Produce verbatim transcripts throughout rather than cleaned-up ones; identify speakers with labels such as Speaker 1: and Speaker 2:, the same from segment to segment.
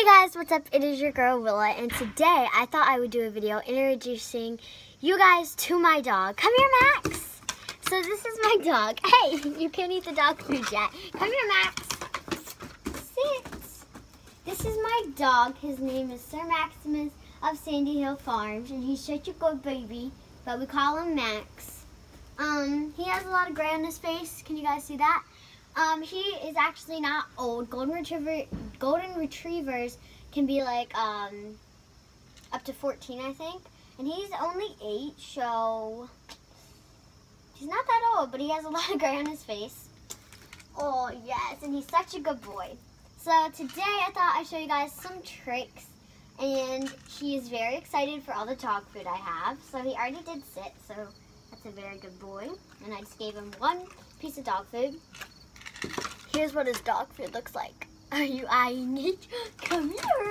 Speaker 1: guys, what's up? It is your girl Willa, and today I thought I would do a video introducing you guys to my dog. Come here, Max. So this is my dog. Hey, you can't eat the dog food yet. Come here, Max. Sit. This is my dog. His name is Sir Maximus of Sandy Hill Farms, and he's such a good baby, but we call him Max. Um, he has a lot of gray on his face. Can you guys see that? Um, he is actually not old. Golden Retriever, Golden Retrievers can be like um, up to fourteen, I think. And he's only eight, so he's not that old, but he has a lot of gray on his face. Oh, yes, and he's such a good boy. So today I thought I'd show you guys some tricks, and he is very excited for all the dog food I have. So he already did sit, so that's a very good boy. And I just gave him one piece of dog food. Here's what his dog food looks like. Are you eyeing it? Come here.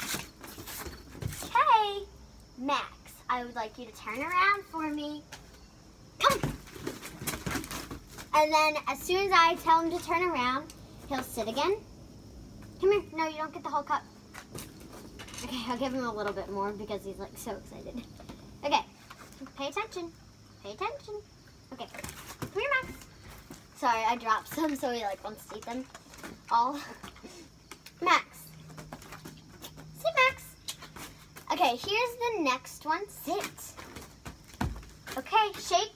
Speaker 1: Okay, Max, I would like you to turn around for me. Come. And then as soon as I tell him to turn around, he'll sit again. Come here. No, you don't get the whole cup. Okay, I'll give him a little bit more because he's like so excited. Okay, pay attention. Pay attention. Okay, come here, Max. Sorry, I dropped some, so he like wants to eat them all. Max. Sit, Max. Okay, here's the next one. Sit. Okay, shake.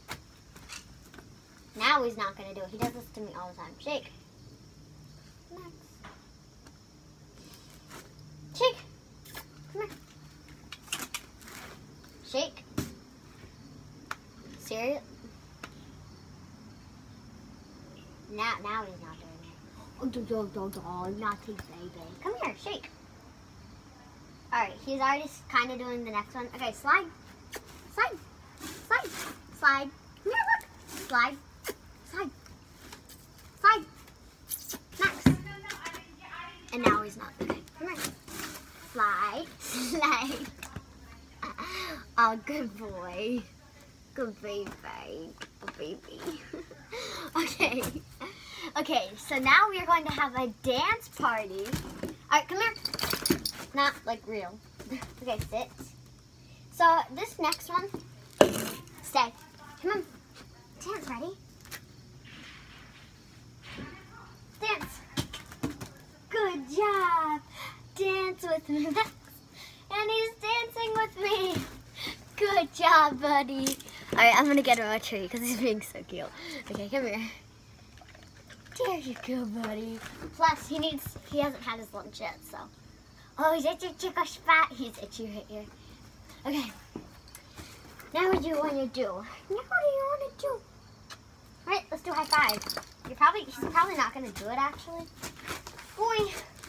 Speaker 1: Now he's not gonna do it. He does this to me all the time. Shake. Max. Shake. Come here. Shake. Serious? Now, now he's not doing it. Oh, do, do, do, do, naughty baby. Come here, shake. Alright, he's already kind of doing the next one. Okay, slide. Slide. Slide. Slide. Come here, look. Slide. Slide. Slide. Max. And now he's not. Okay, come here. Slide. Slide. Oh, good boy. Good baby. Good baby. Okay. Okay, so now we are going to have a dance party. Alright, come here. Not like real. Okay, sit. So this next one, stay. Come on. Dance, ready? Dance. Good job. Dance with me, Max. And he's dancing with me. Good job, buddy. Alright, I'm gonna get him a tree because he's being so cute. Okay, come here. There you go, buddy. Plus, he needs, he hasn't had his lunch yet, so. Oh, he's itchy, chicken spot. He's itchy right here. Okay. Now what do you want to do? Now what do you want to do? Alright, let's do high five. You're probably, he's probably not gonna do it, actually. Boy.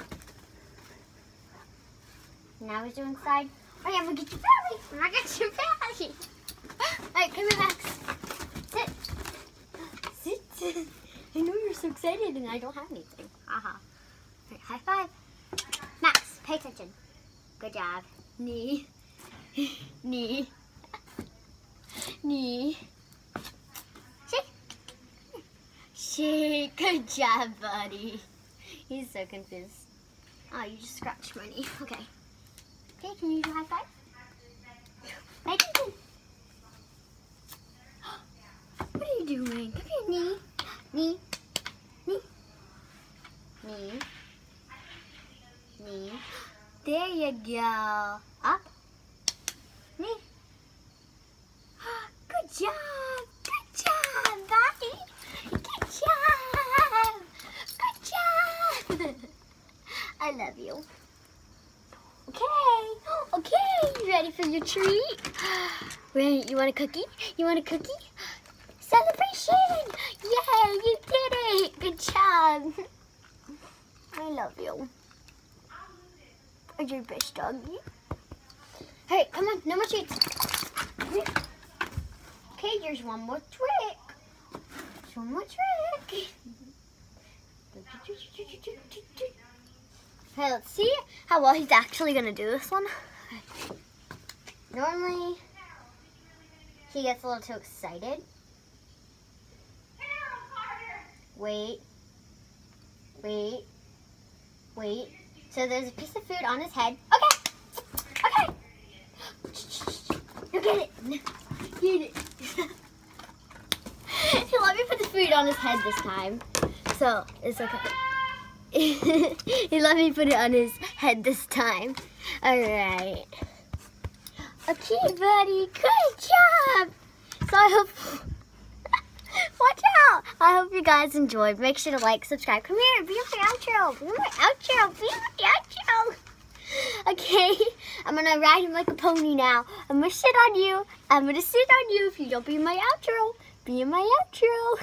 Speaker 1: Now he's doing side. Oh yeah, I'm gonna get your belly. I'm gonna get your belly. Alright, come here, Max. Sit. Sit. I know you're so excited and I don't have anything. Haha. Alright, high five. Max, pay attention. Good job. Knee. Knee. Knee. Shake. Shake. Good job, buddy. He's so confused. Oh, you just scratched my knee. Okay. Okay, can you do high five? Make it do. What are you doing? Come here, knee. Knee. Knee. Knee. Knee. There you go. Up. Knee. Good job. Good job, buddy. Good job. Good job. I love you. Okay, okay, you ready for your treat? Ready? You want a cookie? You want a cookie? Celebration! Yay, you did it! Good job. I love you. You're your best doggy. Hey, come on, no more treats. Okay, here's one more trick. There's one more trick. Okay, let's see how well he's actually going to do this one. Normally, he gets a little too excited. Wait. Wait. Wait. So there's a piece of food on his head. Okay. Okay. You get it. Get it. He let me put the food on his head this time. So it's okay. He let me put it on his head this time. Alright. Okay, buddy. Good job. So I hope... Watch out. I hope you guys enjoyed. Make sure to like, subscribe. Come here. Be my outro. Be my outro. Be my outro. Okay. I'm going to ride him like a pony now. I'm going to sit on you. I'm going to sit on you if you don't be my outro. Be my outro.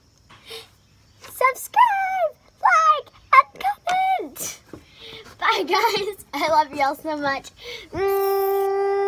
Speaker 1: Subscribe. Like. And comment. Bye, guys. I love y'all so much. Mm.